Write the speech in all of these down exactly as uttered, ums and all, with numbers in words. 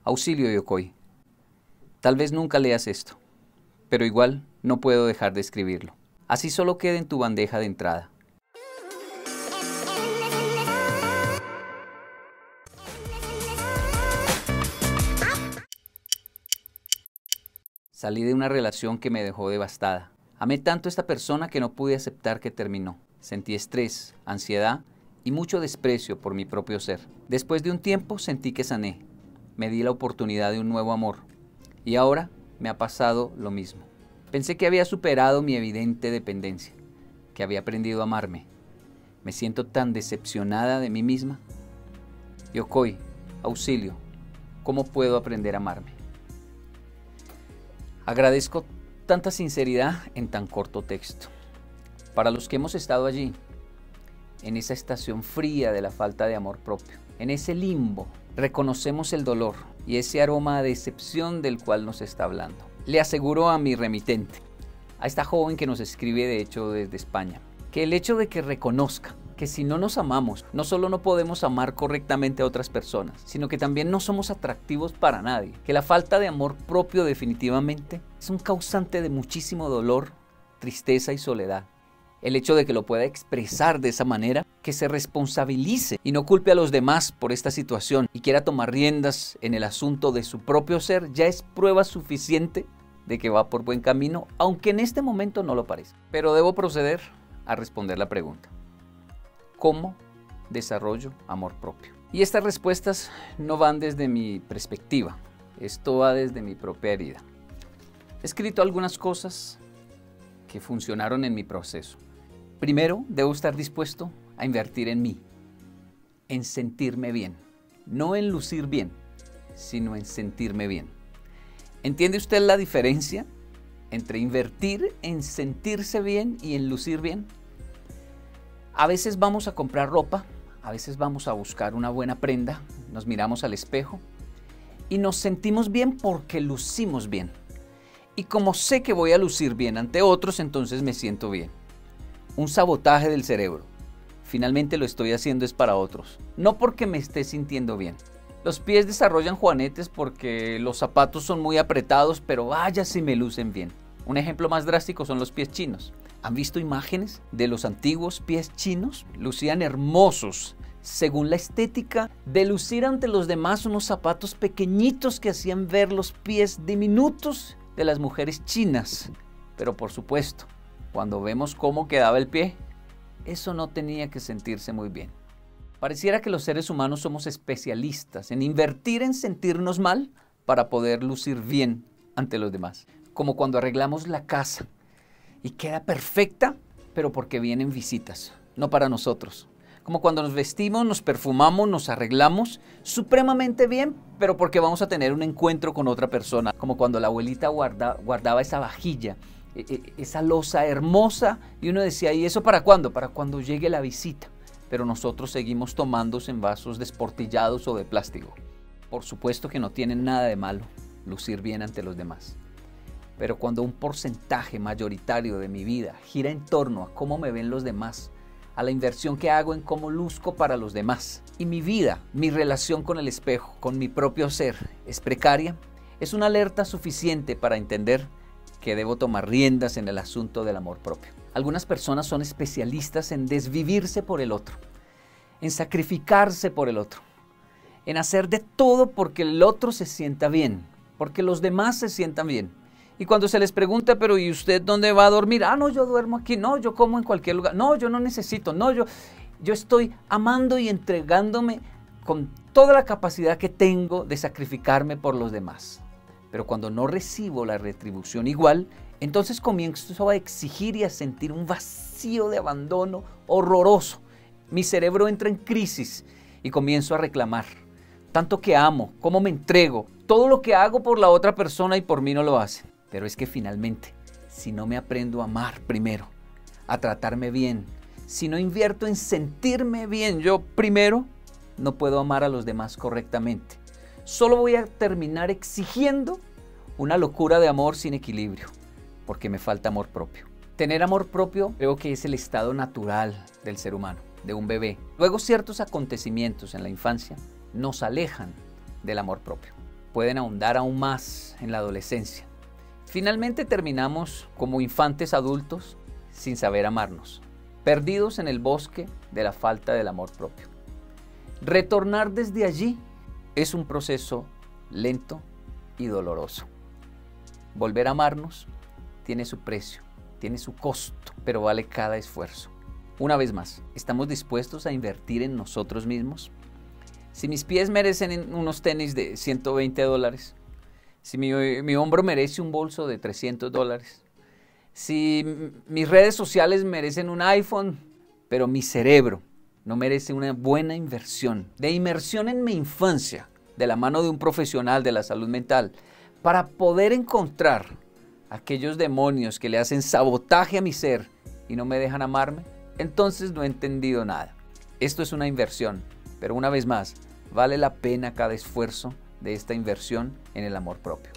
Auxilio, Yokoi. Tal vez nunca leas esto, pero igual no puedo dejar de escribirlo. Así solo quede en tu bandeja de entrada. Salí de una relación que me dejó devastada. Amé tanto a esta persona que no pude aceptar que terminó. Sentí estrés, ansiedad y mucho desprecio por mi propio ser. Después de un tiempo sentí que sané. Me di la oportunidad de un nuevo amor. Y ahora me ha pasado lo mismo. Pensé que había superado mi evidente dependencia, que había aprendido a amarme. Me siento tan decepcionada de mí misma. Yokoi, auxilio, ¿cómo puedo aprender a amarme? Agradezco tanta sinceridad en tan corto texto. Para los que hemos estado allí, en esa estación fría de la falta de amor propio, en ese limbo, reconocemos el dolor y ese aroma a decepción del cual nos está hablando. Le aseguro a mi remitente, a esta joven que nos escribe de hecho desde España, que el hecho de que reconozca que si no nos amamos, no solo no podemos amar correctamente a otras personas, sino que también no somos atractivos para nadie, que la falta de amor propio definitivamente es un causante de muchísimo dolor, tristeza y soledad. El hecho de que lo pueda expresar de esa manera, que se responsabilice y no culpe a los demás por esta situación y quiera tomar riendas en el asunto de su propio ser, ya es prueba suficiente de que va por buen camino, aunque en este momento no lo parezca. Pero debo proceder a responder la pregunta. ¿Cómo desarrollo amor propio? Y estas respuestas no van desde mi perspectiva, esto va desde mi propia herida. He escrito algunas cosas que funcionaron en mi proceso. Primero, debo estar dispuesto a invertir en mí, en sentirme bien, no en lucir bien, sino en sentirme bien. ¿Entiende usted la diferencia entre invertir en sentirse bien y en lucir bien? A veces vamos a comprar ropa, a veces vamos a buscar una buena prenda, nos miramos al espejo y nos sentimos bien porque lucimos bien. Y como sé que voy a lucir bien ante otros, entonces me siento bien. Un sabotaje del cerebro. Finalmente lo estoy haciendo es para otros, no porque me esté sintiendo bien. Los pies desarrollan juanetes porque los zapatos son muy apretados, pero vaya si me lucen bien. Un ejemplo más drástico son los pies chinos. ¿Han visto imágenes de los antiguos pies chinos? Lucían hermosos, según la estética de lucir ante los demás unos zapatos pequeñitos que hacían ver los pies diminutos de las mujeres chinas. Pero por supuesto, cuando vemos cómo quedaba el pie, eso no tenía que sentirse muy bien. Pareciera que los seres humanos somos especialistas en invertir en sentirnos mal para poder lucir bien ante los demás. Como cuando arreglamos la casa y queda perfecta, pero porque vienen visitas, no para nosotros. Como cuando nos vestimos, nos perfumamos, nos arreglamos supremamente bien, pero porque vamos a tener un encuentro con otra persona. Como cuando la abuelita guarda, guardaba esa vajilla, esa loza hermosa, y uno decía, ¿y eso para cuándo? Para cuando llegue la visita. Pero nosotros seguimos tomándose en vasos desportillados o de plástico. Por supuesto que no tienen nada de malo lucir bien ante los demás. Pero cuando un porcentaje mayoritario de mi vida gira en torno a cómo me ven los demás, a la inversión que hago en cómo luzco para los demás, y mi vida, mi relación con el espejo, con mi propio ser, es precaria, es una alerta suficiente para entender que debo tomar riendas en el asunto del amor propio. Algunas personas son especialistas en desvivirse por el otro, en sacrificarse por el otro, en hacer de todo porque el otro se sienta bien, porque los demás se sientan bien. Y cuando se les pregunta, pero ¿y usted dónde va a dormir? Ah, no, yo duermo aquí, no, yo como en cualquier lugar, no, yo no necesito, no, yo, yo estoy amando y entregándome con toda la capacidad que tengo de sacrificarme por los demás. Pero cuando no recibo la retribución igual, entonces comienzo a exigir y a sentir un vacío de abandono horroroso. Mi cerebro entra en crisis y comienzo a reclamar. Tanto que amo, cómo me entrego, todo lo que hago por la otra persona y por mí no lo hacen. Pero es que finalmente, si no me aprendo a amar primero, a tratarme bien, si no invierto en sentirme bien yo primero, no puedo amar a los demás correctamente. Solo voy a terminar exigiendo una locura de amor sin equilibrio, porque me falta amor propio. Tener amor propio creo que es el estado natural del ser humano, de un bebé. Luego ciertos acontecimientos en la infancia nos alejan del amor propio. pueden ahondar aún más en la adolescencia. Finalmente terminamos como infantes adultos sin saber amarnos, perdidos en el bosque de la falta del amor propio. Retornar desde allí es un proceso lento y doloroso. Volver a amarnos tiene su precio, tiene su costo, pero vale cada esfuerzo. Una vez más, ¿estamos dispuestos a invertir en nosotros mismos? Si mis pies merecen unos tenis de ciento veinte dólares, si mi, mi hombro merece un bolso de trescientos dólares, si mis redes sociales merecen un iPhone, pero mi cerebro no merece una buena inversión, de inmersión en mi infancia, de la mano de un profesional de la salud mental, para poder encontrar aquellos demonios que le hacen sabotaje a mi ser y no me dejan amarme, entonces no he entendido nada. Esto es una inversión, pero una vez más, vale la pena cada esfuerzo de esta inversión en el amor propio.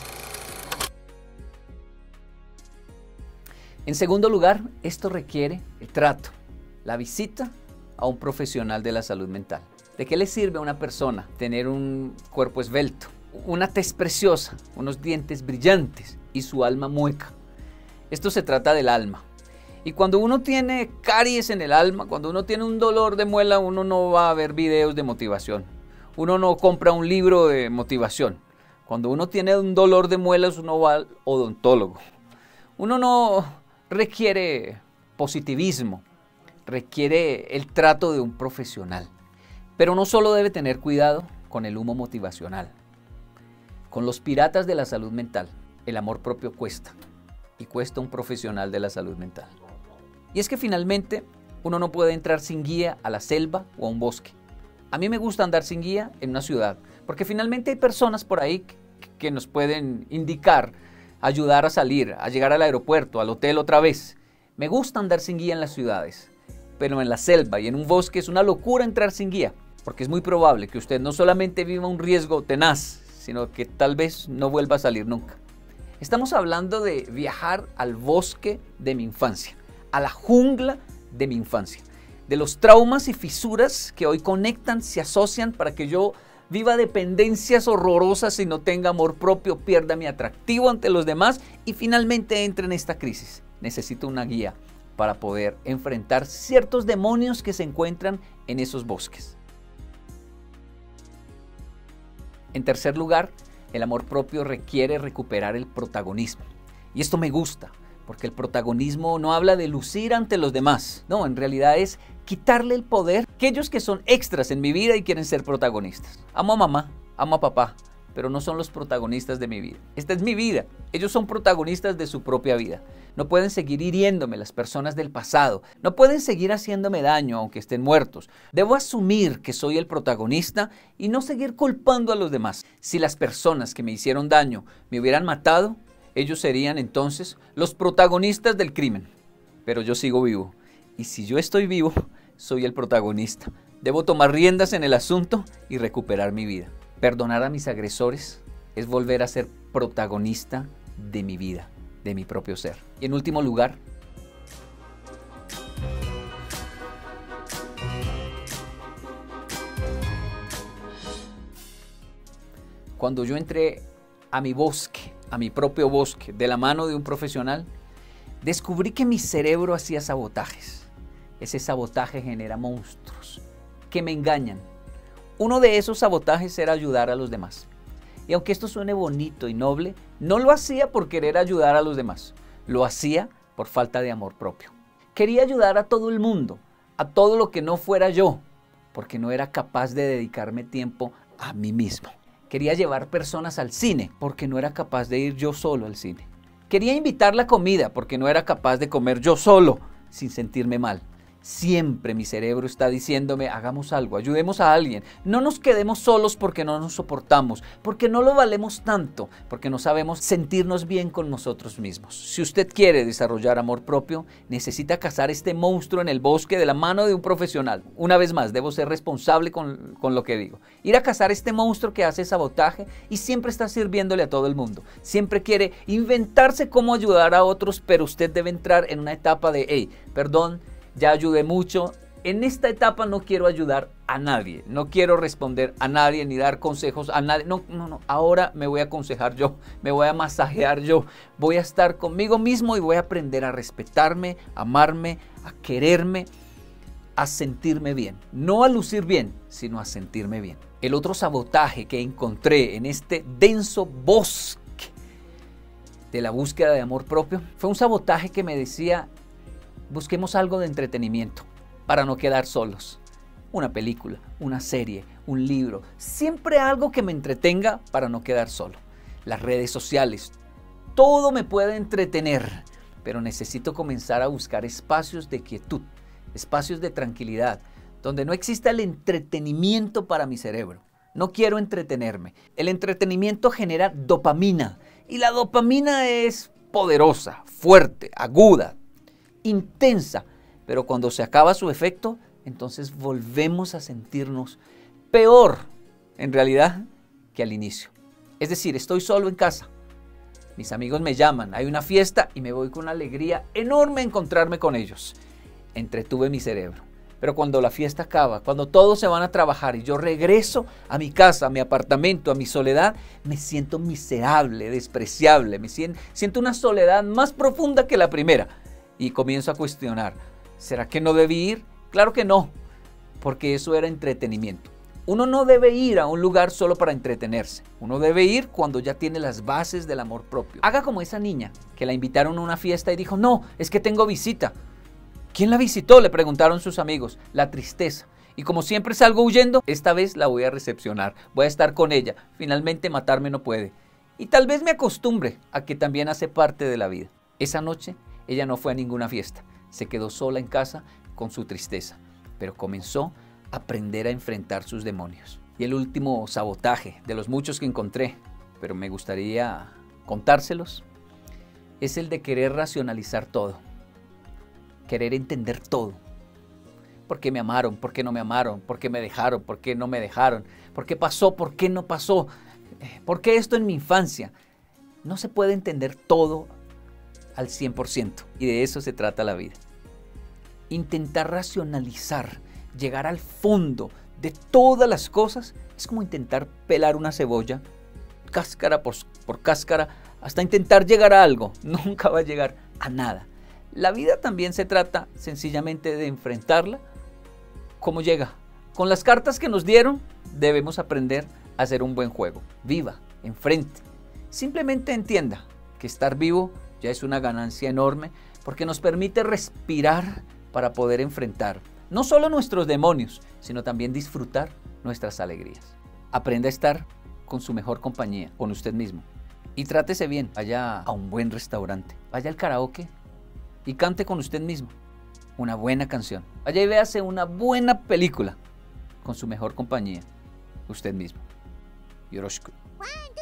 En segundo lugar, esto requiere el trato, la visita a un profesional de la salud mental. ¿De qué le sirve a una persona tener un cuerpo esbelto, una tez preciosa, unos dientes brillantes y su alma mueca? Esto se trata del alma. Y cuando uno tiene caries en el alma, cuando uno tiene un dolor de muela, uno no va a ver videos de motivación. Uno no compra un libro de motivación. Cuando uno tiene un dolor de muelas, uno va al odontólogo. Uno no requiere positivismo, requiere el trato de un profesional. Pero no solo debe tener cuidado con el humo motivacional. Con los piratas de la salud mental, el amor propio cuesta. Y cuesta un profesional de la salud mental. Y es que finalmente uno no puede entrar sin guía a la selva o a un bosque. A mí me gusta andar sin guía en una ciudad, porque finalmente hay personas por ahí que nos pueden indicar, ayudar a salir, a llegar al aeropuerto, al hotel otra vez. Me gusta andar sin guía en las ciudades, pero en la selva y en un bosque es una locura entrar sin guía, porque es muy probable que usted no solamente viva un riesgo tenaz, sino que tal vez no vuelva a salir nunca. Estamos hablando de viajar al bosque de mi infancia, a la jungla de mi infancia, de los traumas y fisuras que hoy conectan, se asocian para que yo viva dependencias horrorosas y no tenga amor propio, pierda mi atractivo ante los demás y finalmente entre en esta crisis. Necesito una guía para poder enfrentar ciertos demonios que se encuentran en esos bosques. En tercer lugar, el amor propio requiere recuperar el protagonismo. Y esto me gusta, porque el protagonismo no habla de lucir ante los demás. No, en realidad es quitarle el poder a aquellos que son extras en mi vida y quieren ser protagonistas. Amo a mamá, amo a papá, pero no son los protagonistas de mi vida. Esta es mi vida. Ellos son protagonistas de su propia vida. No pueden seguir hiriéndome las personas del pasado. No pueden seguir haciéndome daño aunque estén muertos. Debo asumir que soy el protagonista y no seguir culpando a los demás. Si las personas que me hicieron daño me hubieran matado, ellos serían entonces los protagonistas del crimen. Pero yo sigo vivo. Y si yo estoy vivo, soy el protagonista. Debo tomar riendas en el asunto y recuperar mi vida. Perdonar a mis agresores es volver a ser protagonista de mi vida, de mi propio ser. Y en último lugar, cuando yo entré a mi bosque, a mi propio bosque, de la mano de un profesional, descubrí que mi cerebro hacía sabotajes. Ese sabotaje genera monstruos que me engañan. Uno de esos sabotajes era ayudar a los demás. Y aunque esto suene bonito y noble, no lo hacía por querer ayudar a los demás. Lo hacía por falta de amor propio. Quería ayudar a todo el mundo, a todo lo que no fuera yo, porque no era capaz de dedicarme tiempo a mí mismo. Quería llevar personas al cine, porque no era capaz de ir yo solo al cine. Quería invitar la comida, porque no era capaz de comer yo solo, sin sentirme mal. Siempre mi cerebro está diciéndome, hagamos algo, ayudemos a alguien. No nos quedemos solos porque no nos soportamos, porque no lo valemos tanto, porque no sabemos sentirnos bien con nosotros mismos. Si usted quiere desarrollar amor propio, necesita cazar este monstruo en el bosque de la mano de un profesional. Una vez más, debo ser responsable con, con lo que digo. Ir a cazar este monstruo que hace sabotaje y siempre está sirviéndole a todo el mundo. Siempre quiere inventarse cómo ayudar a otros, pero usted debe entrar en una etapa de, hey, perdón, ya ayudé mucho, En esta etapa no quiero ayudar a nadie, no quiero responder a nadie ni dar consejos a nadie. No, no, no. Ahora me voy a aconsejar yo, me voy a masajear yo, voy a estar conmigo mismo y voy a aprender a respetarme, a amarme, a quererme, a sentirme bien. No a lucir bien, sino a sentirme bien. El otro sabotaje que encontré en este denso bosque de la búsqueda de amor propio fue un sabotaje que me decía: busquemos algo de entretenimiento para no quedar solos. Una película, una serie, un libro, siempre algo que me entretenga para no quedar solo. Las redes sociales, todo me puede entretener, pero necesito comenzar a buscar espacios de quietud, espacios de tranquilidad, donde no exista el entretenimiento para mi cerebro. No quiero entretenerme. El entretenimiento genera dopamina y la dopamina es poderosa, fuerte, aguda, intensa, pero cuando se acaba su efecto, entonces volvemos a sentirnos peor, en realidad, que al inicio. Es decir, estoy solo en casa, mis amigos me llaman, hay una fiesta y me voy con una alegría enorme a encontrarme con ellos. Entretuve mi cerebro. Pero cuando la fiesta acaba, cuando todos se van a trabajar y yo regreso a mi casa, a mi apartamento, a mi soledad, me siento miserable, despreciable, me siento, siento una soledad más profunda que la primera. Y comienzo a cuestionar, ¿será que no debí ir? Claro que no, porque eso era entretenimiento. Uno no debe ir a un lugar solo para entretenerse. Uno debe ir cuando ya tiene las bases del amor propio. Haga como esa niña que la invitaron a una fiesta y dijo: no, es que tengo visita. ¿Quién la visitó?, le preguntaron sus amigos. La tristeza. Y como siempre salgo huyendo, esta vez la voy a recepcionar. Voy a estar con ella. Finalmente matarme no puede. Y tal vez me acostumbre a que también hace parte de la vida. Esa noche ella no fue a ninguna fiesta. Se quedó sola en casa con su tristeza. Pero comenzó a aprender a enfrentar sus demonios. Y el último sabotaje de los muchos que encontré, pero me gustaría contárselos, es el de querer racionalizar todo. Querer entender todo. ¿Por qué me amaron? ¿Por qué no me amaron? ¿Por qué me dejaron? ¿Por qué no me dejaron? ¿Por qué pasó? ¿Por qué no pasó? ¿Por qué esto en mi infancia? No se puede entender todo al cien por ciento. Y de eso se trata la vida. Intentar racionalizar, llegar al fondo de todas las cosas, es como intentar pelar una cebolla, cáscara por, por cáscara, hasta intentar llegar a algo. Nunca va a llegar a nada. La vida también se trata sencillamente de enfrentarla como llega. Con las cartas que nos dieron, debemos aprender a hacer un buen juego. Viva, enfrente. Simplemente entienda que estar vivo ya es una ganancia enorme porque nos permite respirar para poder enfrentar no solo nuestros demonios, sino también disfrutar nuestras alegrías. Aprenda a estar con su mejor compañía, con usted mismo. Y trátese bien. Vaya a un buen restaurante. Vaya al karaoke y cante con usted mismo una buena canción. Vaya y véase una buena película con su mejor compañía, usted mismo. Yoroshiku.